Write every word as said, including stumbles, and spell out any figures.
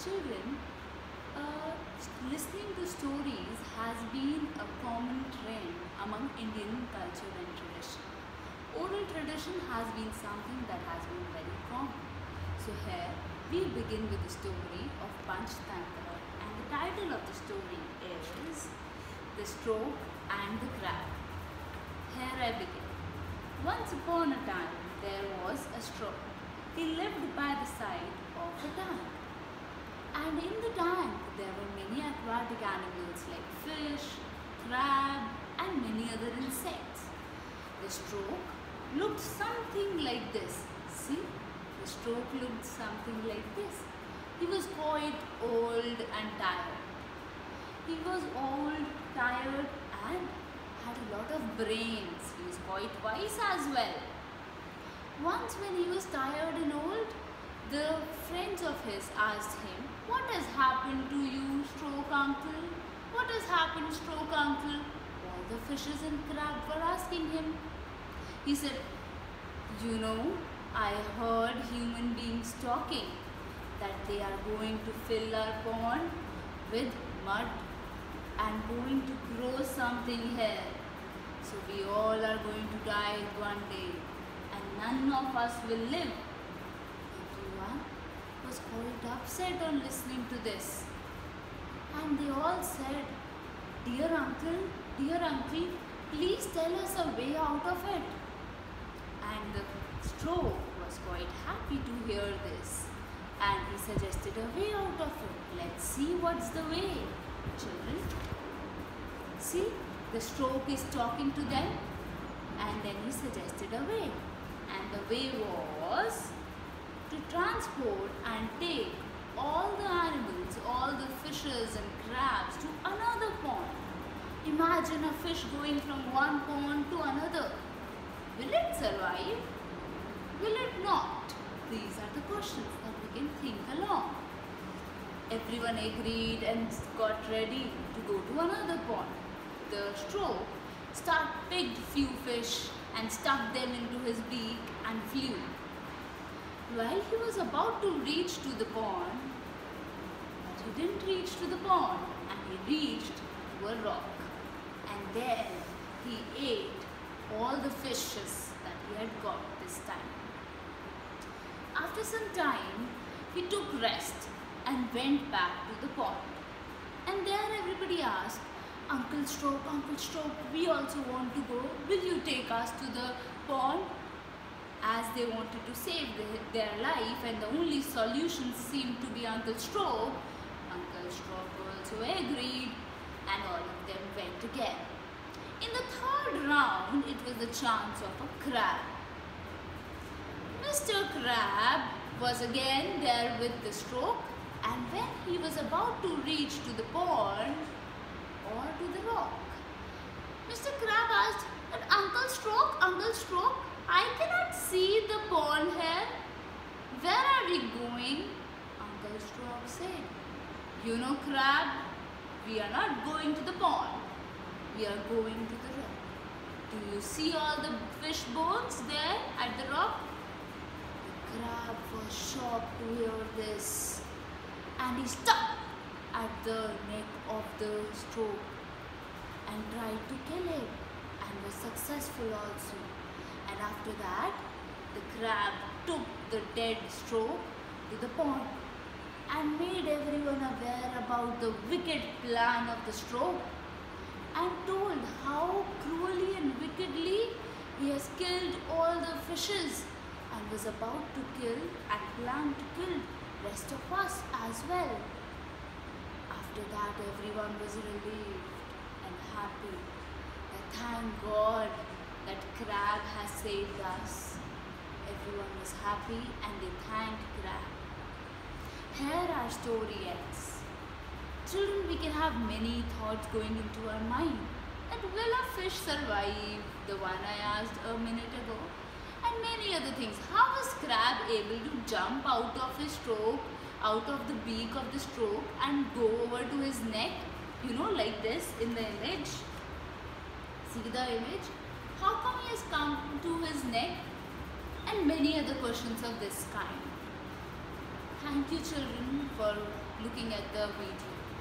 Children, uh, listening to stories has been a common trend among Indian culture and tradition. Oral tradition has been something that has been very common. So here we begin with the story of Panchtantra, and the title of the story is The Stork and the Crab. Here I begin. Once upon a time there was a stork. He lived by the side of a tank. And in the tank there were many aquatic animals like fish, crab and many other insects. The stork looked something like this. See, the stork looked something like this. He was quite old and tired. He was old, tired and had a lot of brains. He was quite wise as well. Once when he was tired and old, the friends of his asked him, "What has happened to you, Stork Uncle? What has happened, Stork Uncle?" All the fishes and crab were asking him. He said, "You know, I heard human beings talking that they are going to fill our pond with mud and going to grow something here. So we all are going to die one day and none of us will live." Everyone was quite upset on listening to this. And they all said, "Dear uncle, dear uncle, please tell us a way out of it." And the stork was quite happy to hear this. And he suggested a way out of it. Let's see what's the way, children. See, the stork is talking to them. And then he suggested a way. And the way was to transport and take all the animals, all the fishes and crabs to another pond. Imagine a fish going from one pond to another. Will it survive? Will it not? These are the questions that we can think along. Everyone agreed and got ready to go to another pond. The stork start picked few fish and stuck them into his beak and flew. While he was about to reach to the pond, but he didn't reach to the pond, and he reached to a rock. And there he ate all the fishes that he had got this time. After some time, he took rest and went back to the pond. And there everybody asked, "Uncle Stork, Uncle Stork, we also want to go. Will you take us to the pond?" As they wanted to save the, their life and the only solution seemed to be Uncle Stork, Uncle Stork also agreed and all of them went again. In the third round, it was the chance of a crab. Mister Crab was again there with the stork, and when he was about to reach to the pond or to the rock, Mister Crab asked, "Uncle Stork, Uncle Stork, I cannot see the pond here. Where are we going?" Uncle Stork said, "You know, Crab, we are not going to the pond. We are going to the rock. Do you see all the fish bones there at the rock?" The crab was shocked to hear this, and he stuck at the neck of the stork and tried to kill it, and was successful also. And after that, the crab took the dead stork to the pond and made everyone aware about the wicked plan of the stork, and told how cruelly and wickedly he has killed all the fishes and was about to kill and plan to kill rest of us as well. After that, everyone was relieved and happy. That thank God that crab has saved us. Everyone was happy and they thanked crab. Here our story ends. Children, we can have many thoughts going into our mind. That will a fish survive? The one I asked a minute ago. And many other things. How is crab able to jump out of his stroke, out of the beak of the stroke and go over to his neck? You know, like this in the image. See the image? How come he has come to his neck? And many other questions of this kind. Thank you, children, for looking at the video.